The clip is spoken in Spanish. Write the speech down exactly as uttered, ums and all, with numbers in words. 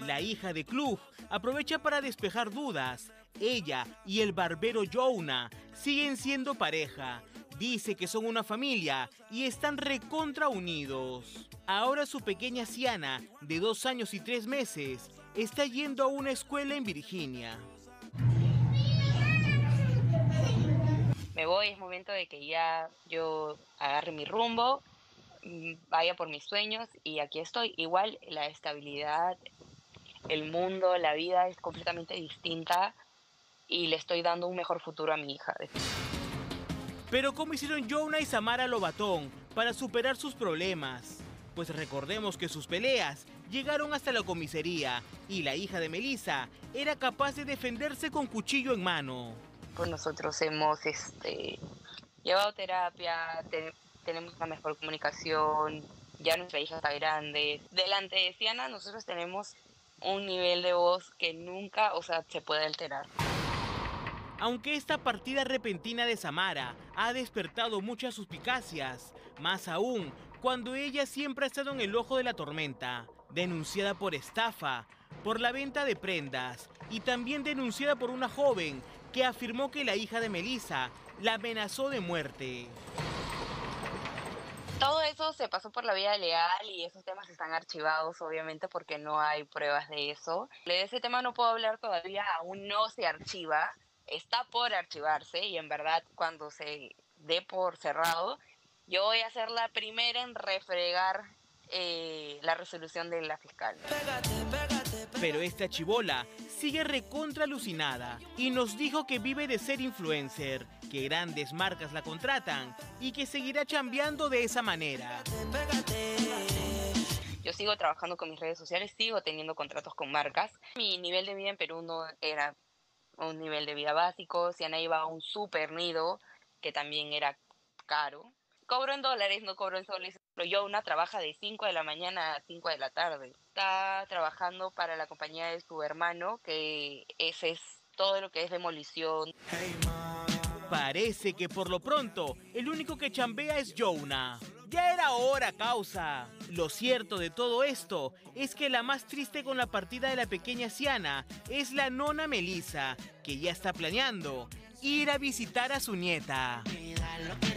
La hija de Klug aprovecha para despejar dudas. Ella y el barbero Jonah siguen siendo pareja. Dice que son una familia y están recontra unidos. Ahora su pequeña Siana, de dos años y tres meses, está yendo a una escuela en Virginia. Me voy, es momento de que ya yo agarre mi rumbo, vaya por mis sueños y aquí estoy. Igual la estabilidad, el mundo, la vida es completamente distinta y le estoy dando un mejor futuro a mi hija. Pero ¿cómo hicieron Jonah y Samara Lobatón para superar sus problemas? Pues recordemos que sus peleas llegaron hasta la comisaría y la hija de Melissa era capaz de defenderse con cuchillo en mano. Pues nosotros hemos este, llevado terapia, te, tenemos una mejor comunicación, ya nuestra hija está grande. Delante de Siana nosotros tenemos un nivel de voz que nunca, o sea, se puede alterar. Aunque esta partida repentina de Samara ha despertado muchas suspicacias, más aún cuando ella siempre ha estado en el ojo de la tormenta, denunciada por estafa, por la venta de prendas y también denunciada por una joven que afirmó que la hija de Melissa la amenazó de muerte. Todo eso se pasó por la vía legal y esos temas están archivados, obviamente, porque no hay pruebas de eso. De ese tema no puedo hablar todavía, aún no se archiva, está por archivarse y en verdad cuando se dé por cerrado, yo voy a ser la primera en refregar eh, la resolución de la fiscal. Pero esta chibola sigue recontra alucinada y nos dijo que vive de ser influencer, que grandes marcas la contratan y que seguirá chambeando de esa manera. Yo sigo trabajando con mis redes sociales, sigo teniendo contratos con marcas. Mi nivel de vida en Perú no era un nivel de vida básico. Siana iba a un super nido, que también era caro. Cobro en dólares, no cobro en soles. Pero Jonah trabaja de cinco de la mañana a cinco de la tarde. Está trabajando para la compañía de su hermano, que ese es todo lo que es demolición. Parece que por lo pronto, el único que chambea es Jonah. Ya era hora, causa. Lo cierto de todo esto es que la más triste con la partida de la pequeña Siana es la nona Melissa, que ya está planeando ir a visitar a su nieta.